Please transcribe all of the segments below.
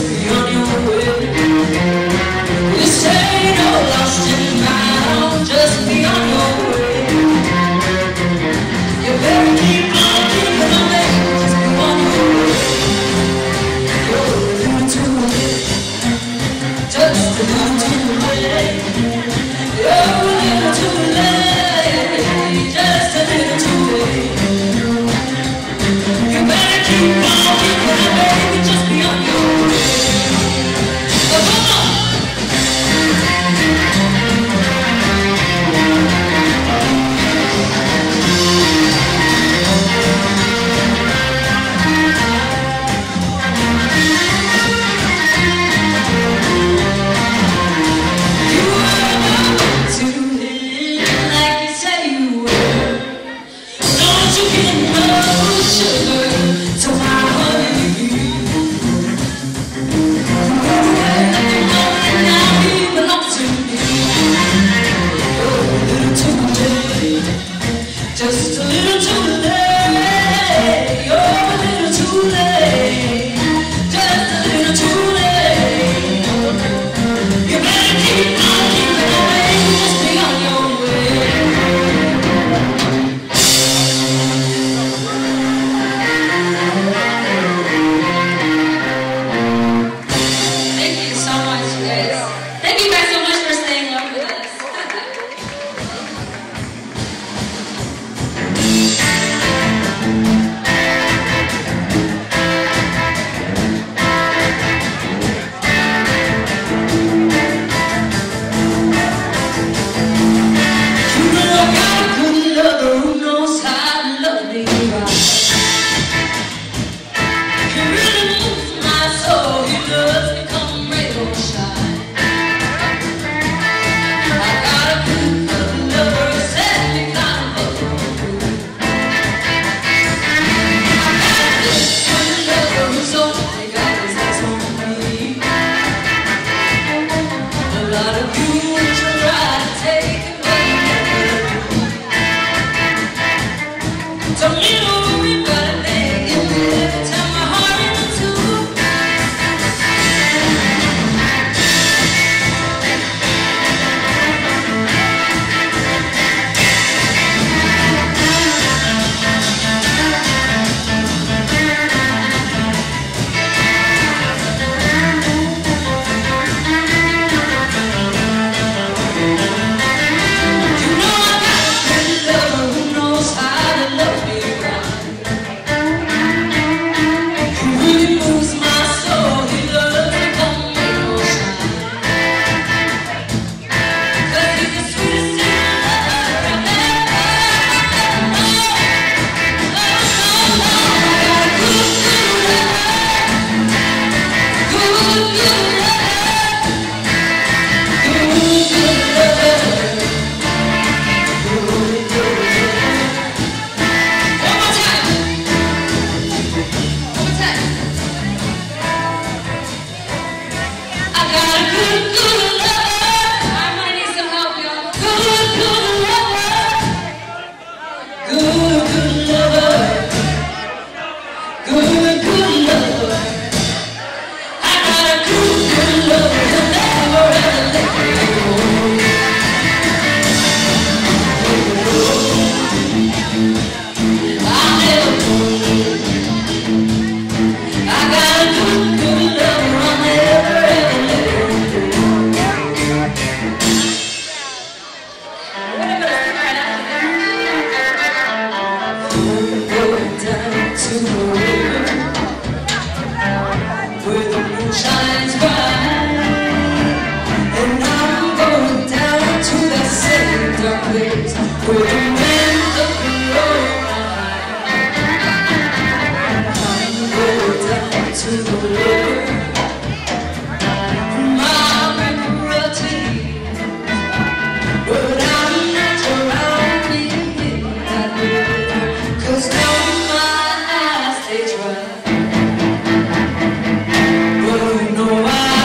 be on your way. This ain't no lost and found, just be on your way. You better keep on keeping on, baby, just be on your way. You're a little too late, just a little too late. You're a little too late, just a little too late. You better keep on keeping on, baby, just be on your way. Just a little too late, you're a little too late, just a little too late. You better keep on keeping on, baby, just be on your way. Thank you so much, you guys. Thank you guys so much for staying up with us. No, I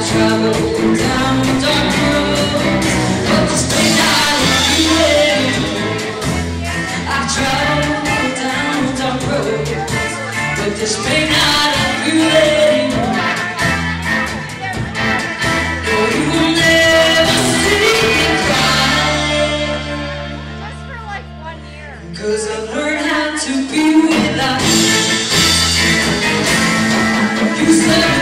travel down dark roads, but this may not be it. I travel down dark roads, but this may not be it. No, you will never see me cry, just for like 1 year. 'cause I learned how to be without you. You said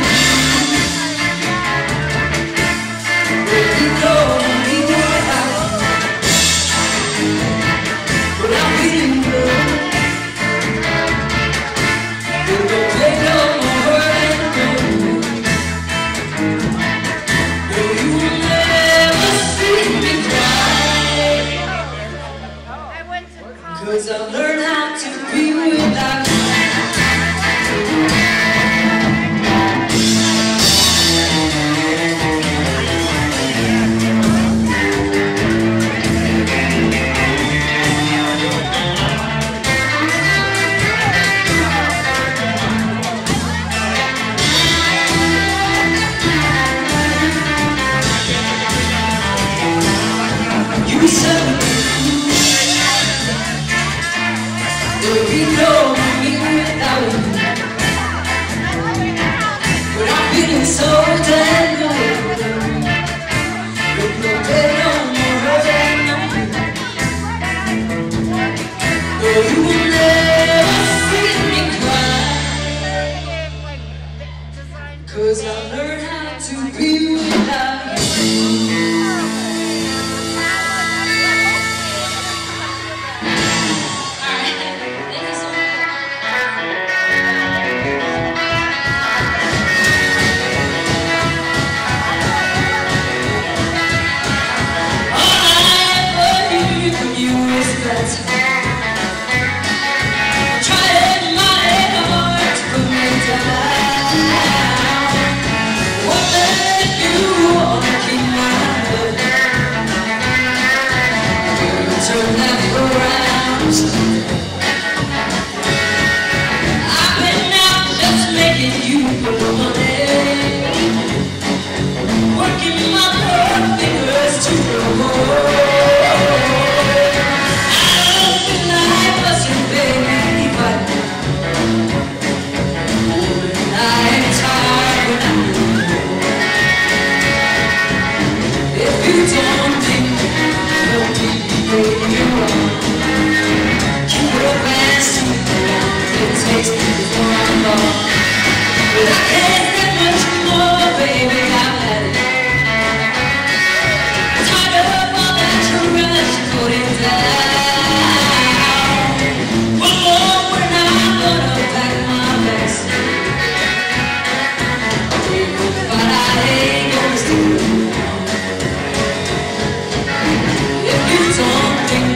cause I learned how to be without you. You said you know me without you, but I'm feeling so damn good. With no pain, no more hurt, no more. No, you will never see me cry, 'cause I learned how to be without you. Turn that around. I've been out just making you money, working my poor fingers to the bone. I don't feel like busting, baby, but I ain't tired when I'm if you don't think you'll be you wrong. Keep it up and see it takes me before I'm gone. But I can't get much more, baby, I've had it. Tired of all that rush putting down. One more when I'm gonna pack my bags, but I ain't gonna stay. If you don't think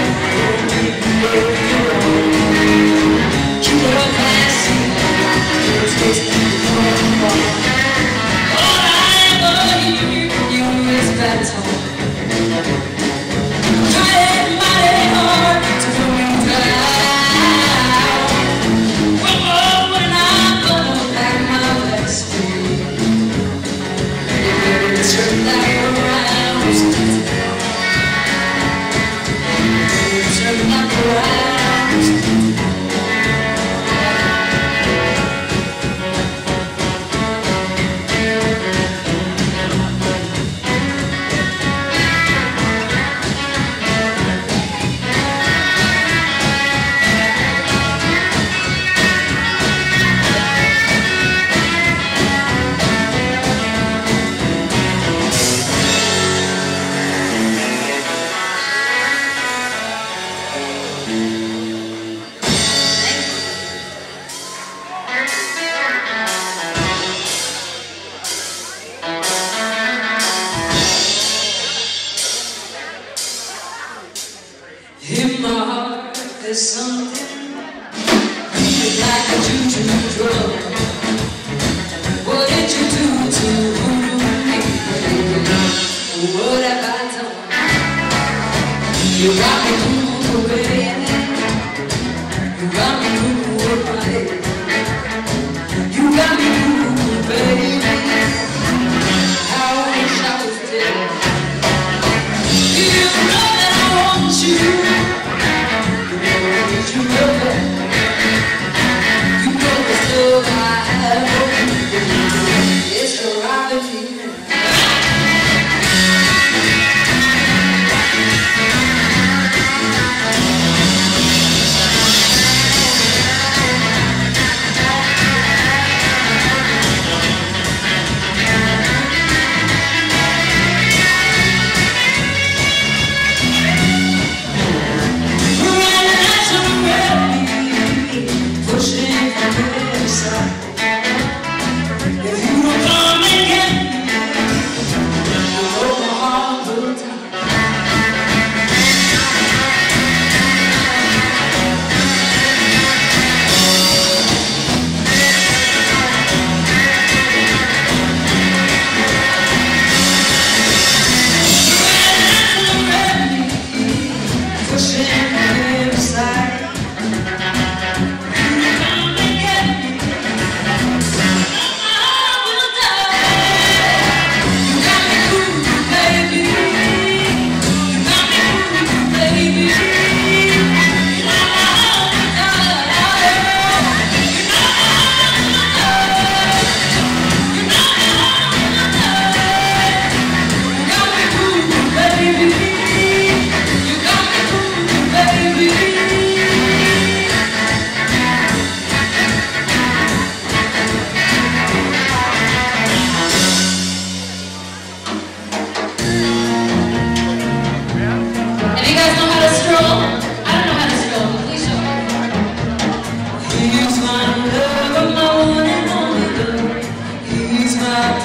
keep it up and see it takes me before I'm gone. All I ever hear from you is bad talk. Trying mighty hard to put me down. One more when I'm gonna pack my bags, baby, turn that around. Turn that around. In my heart there's something feeling like a juju drug. What did you do to me? What have I done? You got me cool, baby. You got me cool with my head. You got me cool, baby.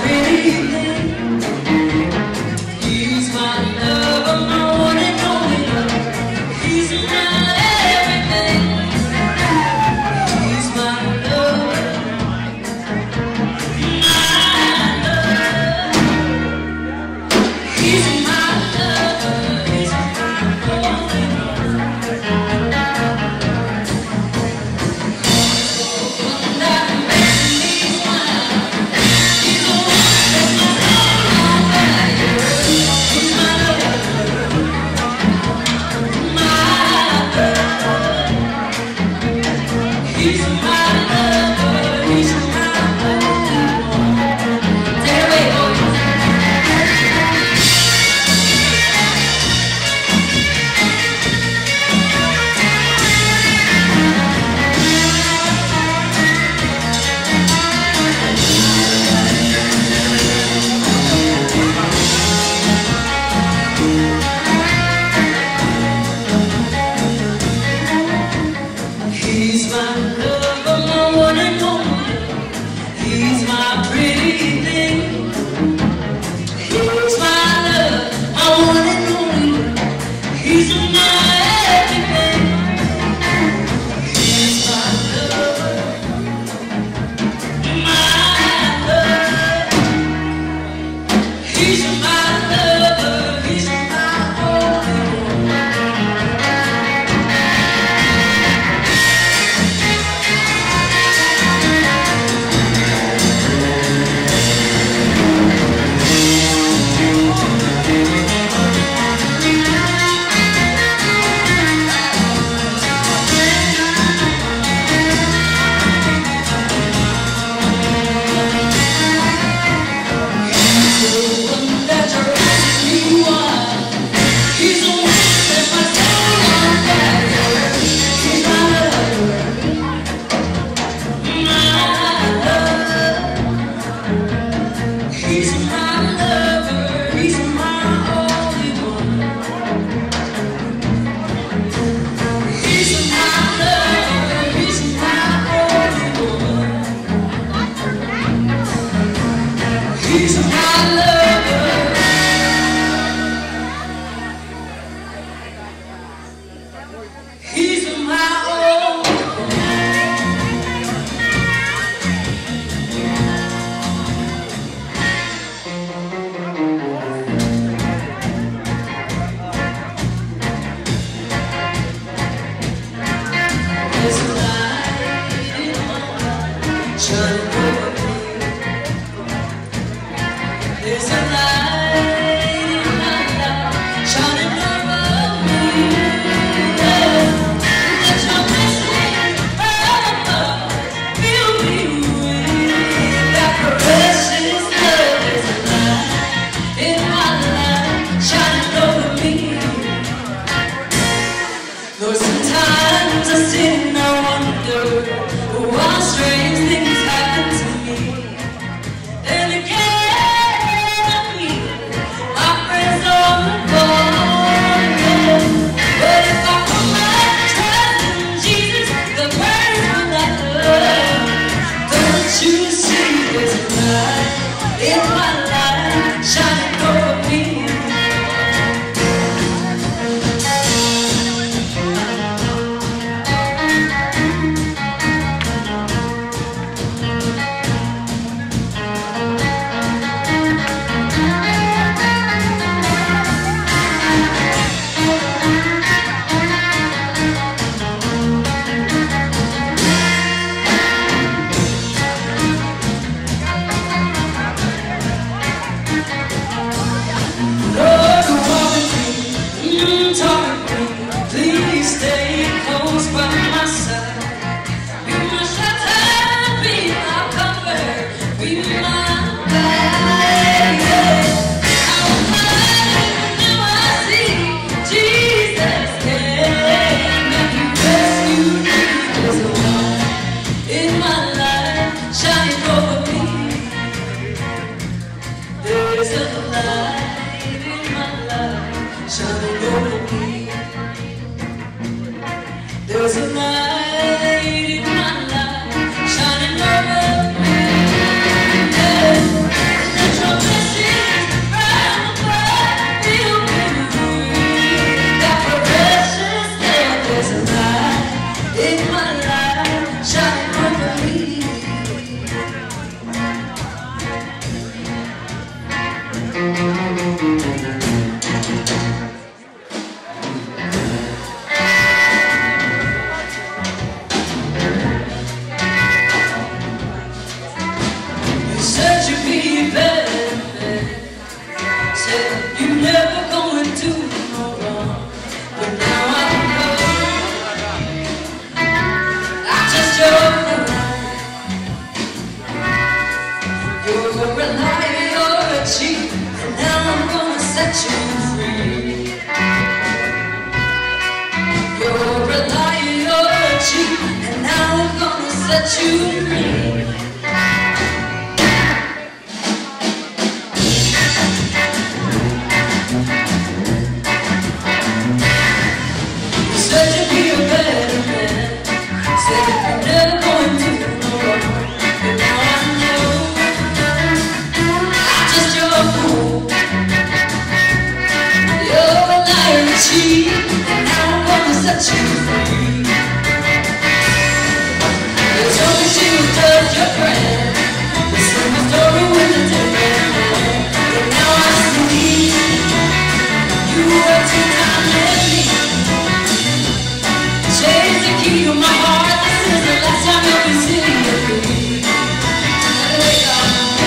pretty thing. He's my lover, my one and only love. He's my everything. He's my lover, my love. He's my lover, he's my only love. One that makes me smile. He's the one that's my soul on fire. He's my lover, my love. He's my lover, he's my only one. Take it away, boys. He's my lover, my one and only. He's my pretty thing. He's my love, my one and only. He's my everything. He's my lover, my love. He's my lover, he's my only one. He's the one that drives me wild. He's the one that my soul on fire. He's my lover, my love. He's my lover, he's my only one. He's my lover, he's my only one. He's my lover. He's my only one. There's a light in my life shining over me. There's a light in my life shining over me. Let your blessing fill me with that precious love. There's a light in my life shining over me. Though sometimes I sit and I wonder why strange things happen to me. And again I feel my friends all gone. But if I put my trust in Jesus, the person I love, don't you see there's a light in my life shining over me? You're a liar, you're a cheat, and now I'm gonna set you free. You're a liar, you're a cheat, and now I'm gonna set you free. You said you'd be a better man, said that you're never going to do no wrong, but now I know I'm just your fool. You're a liar and cheat, and now I'm gonna set you free. You told me she was just your friend, the same story with a different man, but now I see you were too kind with me. Change the key to my heart, this is the last time you'll be sitting with me. Let it go.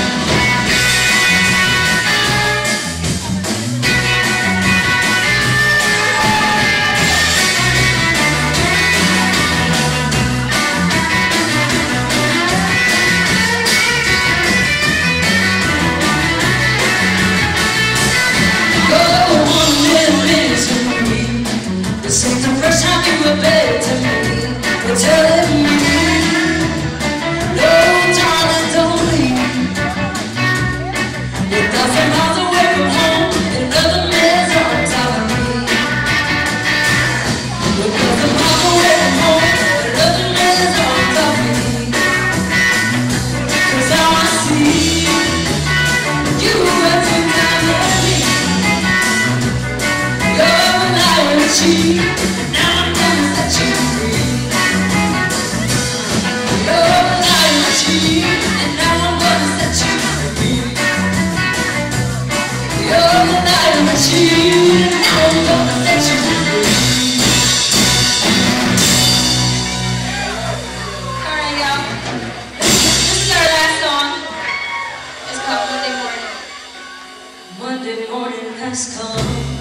Go on, live misery. This ain't the first time you were better to me. You're telling me, no, darling, don't leave. You're 1,000 miles away from home, and another man's on top of me. You're 1,000 miles away from home, and another man's on top of me. 'Cause now I see you were too kind of me. You're a liar and cheat, and now I'm gonna set you free. You're a liar and cheat, and now I'm gonna set you free. You're a liar and cheat, and now I'm gonna set you free. Alright, y'all. This is our last song. It's called Monday Morning. Monday morning has come.